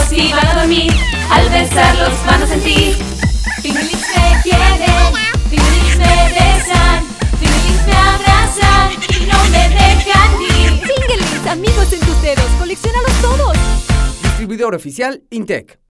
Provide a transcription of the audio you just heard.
amigos y van a dormir. Al besarlos van a sentir. Fingerlings me quieren, Fingerlings me besan, Fingerlings me abrazan y no me dejan ir. Fingerlings, amigos en tus dedos, colecciónalos todos. Distribuidor oficial Intec.